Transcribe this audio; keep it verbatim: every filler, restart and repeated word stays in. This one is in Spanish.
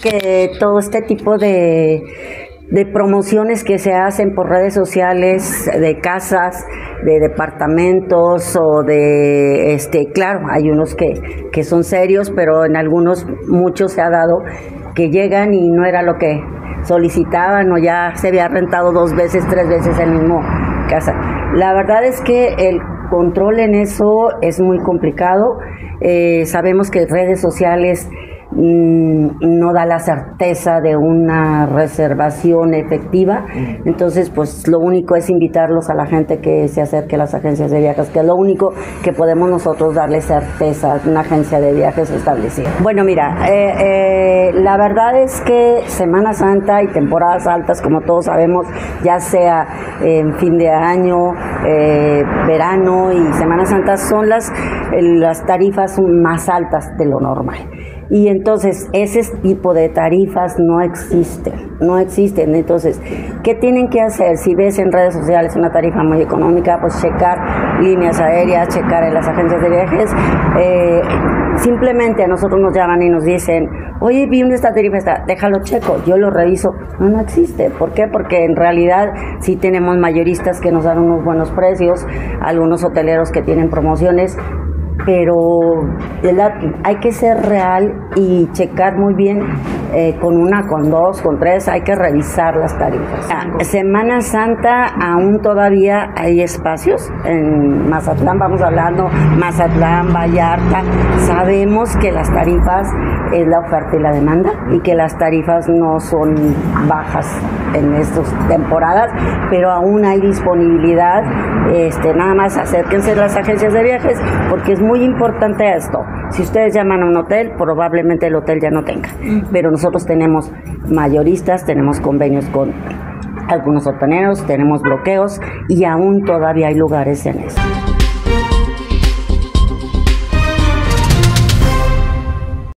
Que todo este tipo de, de promociones que se hacen por redes sociales, de casas, de departamentos o de, este, claro, hay unos que, que son serios, pero en algunos, muchos se ha dado que llegan y no era lo que solicitaban o ya se había rentado dos veces, tres veces el mismo casa. La verdad es que el control en eso es muy complicado. Eh, sabemos que redes sociales no da la certeza de una reservación efectiva, entonces pues lo único es invitarlos a la gente que se acerque a las agencias de viajes, que es lo único que podemos nosotros darle certeza a una agencia de viajes establecida. Bueno, mira, eh, eh, la verdad es que Semana Santa y temporadas altas, como todos sabemos, ya sea en fin de año, eh, verano y Semana Santa, son las, las tarifas más altas de lo normal. Y entonces ese tipo de tarifas no existen, no existen. Entonces, ¿qué tienen que hacer? Si ves en redes sociales una tarifa muy económica, pues checar líneas aéreas, checar en las agencias de viajes. Eh, simplemente a nosotros nos llaman y nos dicen, oye, vi esta tarifa, está, déjalo checo, yo lo reviso. No, no existe. ¿Por qué? Porque en realidad sí tenemos mayoristas que nos dan unos buenos precios, algunos hoteleros que tienen promociones, pero hay que ser real y checar muy bien, eh, con una, con dos, con tres, hay que revisar las tarifas. Semana Santa aún todavía hay espacios en Mazatlán, vamos hablando, Mazatlán, Vallarta, sabemos que las tarifas es la oferta y la demanda y que las tarifas no son bajas en estas temporadas, pero aún hay disponibilidad. Este, nada más acérquense a las agencias de viajes porque es muy importante esto. Si ustedes llaman a un hotel, probablemente el hotel ya no tenga, pero nosotros tenemos mayoristas, tenemos convenios con algunos hoteleros, tenemos bloqueos y aún todavía hay lugares en eso.